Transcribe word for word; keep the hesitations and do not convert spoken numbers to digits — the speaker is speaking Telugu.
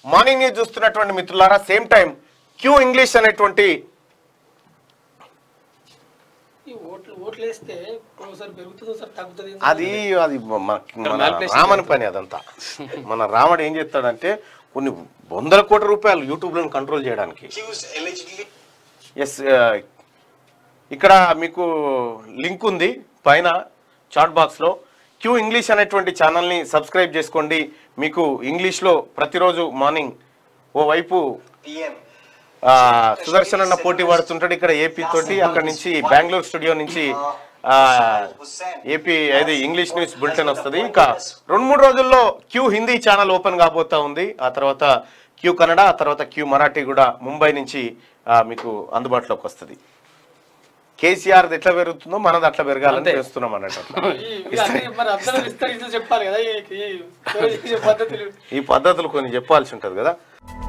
మార్నింగ్ న్యూస్ చూస్తున్నటువంటి మిత్రులారా, సేమ్ టైం క్యూ ఇంగ్లీష్ అనేటువంటి అది అది మన రామని పని. అదంతా మన రాముడు ఏం చేస్తాడంటే కొన్ని వందల కోట్ల రూపాయలు యూట్యూబ్లను కంట్రోల్ చేయడానికి. ఎస్, ఇక్కడ మీకు లింక్ ఉంది పైన చాట్ బాక్స్లో. క్యూ ఇంగ్లీష్ అనేటువంటి ఛానల్ని సబ్స్క్రైబ్ చేసుకోండి. మీకు ఇంగ్లీష్లో ప్రతిరోజు మార్నింగ్ ఓవైపు సుదర్శన్ అన్న పోటీ పడుతుంటాడు ఇక్కడ ఏపీ తోటి. అక్కడ నుంచి బెంగళూరు స్టూడియో నుంచి ఏపీ అది ఇంగ్లీష్ న్యూస్ బులెటిన్ వస్తుంది. ఇంకా రెండు మూడు రోజుల్లో క్యూ హిందీ ఛానల్ ఓపెన్ కాబోతా ఉంది. ఆ తర్వాత క్యూ కన్నడ, ఆ తర్వాత క్యూ మరాఠీ కూడా ముంబై నుంచి మీకు అందుబాటులోకి వస్తుంది. కేసీఆర్ ఎట్లా పెరుగుతుందో మనది అట్లా పెరగాలని చేస్తున్నాం అన్నట్టు. ఈ పద్ధతులు కొన్ని చెప్పాల్సి ఉంటది కదా.